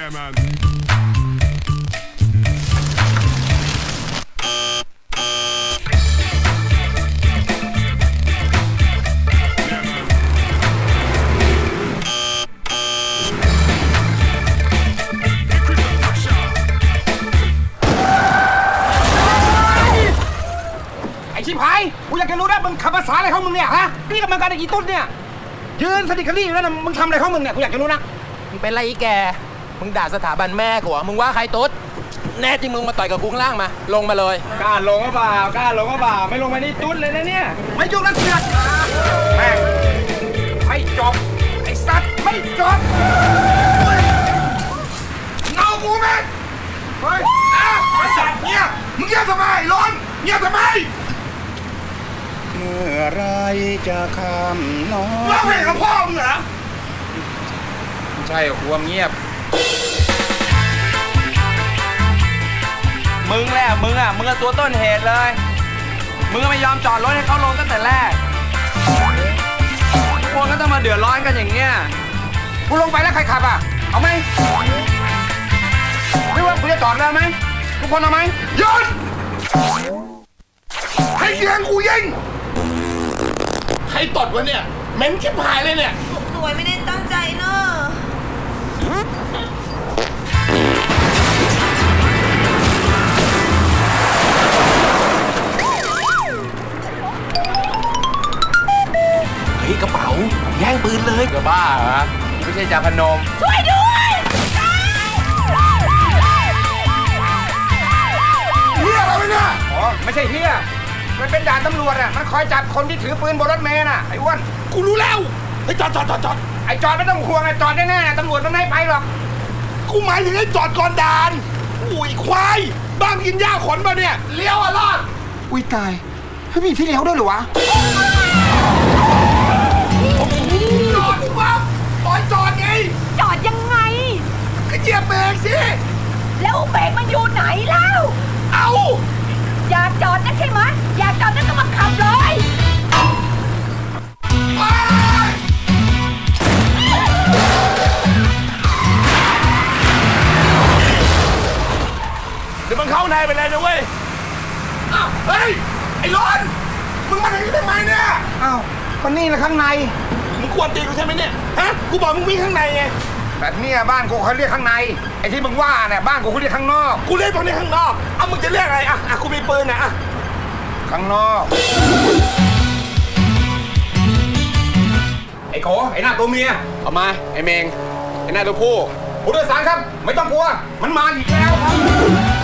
Yeah, man. ชิบหายกูอยากจะรู้นะมึงขับภาษาอะไรของมึงเนี่ยฮะนี่กำลังการอีตุ๊ดเนี่ยยืนสติกลี่อยู่แล้วนะมึงทำอะไรของมึงเนี่ยกูอยากจะรู้นะมึงเป็นไรอีแกมึงด่าสถาบันแม่กูเหรอมึงว่าใครตุ๊ดแน่จริงมึงมาต่อยกับกูข้างล่างมาลงมาเลยกล้าลงก็เปล่ากล้าลงก็เปล่าไม่ลงมานี่ตุ๊ดเลยนะเนี่ยไม่ยุ่งแล้วเสียแม่งไม่จบไอ้สัตว์ไม่จบเงากูแม่งเฮ้ยไอ้สัตว์เนี่ยมึงเงียบทำไมร้อนเงียบทำไมเมื่อไรจะคำน้องร้องเพลงกับพ่อมึงเหรอใช่ความเงียบมึงแหละมึงอะตัวต้นเหตุเลยมึงก็ไม่ยอมจอดรถให้เขาลงตั้งแต่แรกทุกคนก็ต้องมาเดือดร้อนกันอย่างเงี้ยกูลงไปแล้วใครขับอ่ะเอาไหมไม่ว่ากูจะจอดแล้วไหมทุกคนเอาไหมหยุดให้เสียงกูยิงใครตดวะเนี่ยเหม็นชิบหายเลยเนี่ยสวยไม่ได้ตั้งใจเนอะเฮ้ยกระเป๋าแย่งปืนเลยกระบ้าเหรอไม่ใช่จ่าพนมช่วยด้วยเฮียอะไรเนี่ยอ๋อไม่ใช่เฮียมันเป็นด่านตำรวจอ่ะมันคอยจับคนที่ถือปืนบนรถเมล์น่ะไอ้อ้วนกูรู้แล้วไอ้จอดไอ้จอดไม่ต้องห่วงไอ้จอดแน่ๆตำรวจมันไม่ไปหรอกกูหมายถึงไอ้จอดก่อนด่านอุ้ยควายบ้านกินหญ้าขนมาเนี่ยเลี้ยวรอดอุ้ยตายไม่มีที่เลี้ยวด้วยหรอวะจอดดิวะปล่อยจอดไงจอดยังไงก็เหยียบเบรกสิแล้วเบรกมันอยู่ไหนแล้วเอาอยากจอดนะใช่ไหมอยากจอดนั่นก็มาขับเลยเดี๋ยวมันเข้าในไปเลยนะเว้ยเฮ้ยไอ้ร้อนมึงมาทางนี้ทำไมเนี่ยอ้าวก็นี่แหละข้างในมึงควรตีกูใช่ไหมเนี่ยฮะกูบอกมึงวิ่งข้างในไงแบบนี้บ้านกูเขาเรียกข้างในไอ้ที่มึงว่าเนี่ยบ้านกูเขาเรียกข้างนอกกูเรียกตรงนี้ข้างนอกเอามึงจะเรียกอะไรอ่ะกูมีปืนนะอ่ะข้างนอกไอ้โขไอ้หน้าตัวเมียเอามาไอ้เมงไอ้หน้าตัวผู้ผู้โดยสารครับไม่ต้องกลัวมันมาอีกแล้วครับ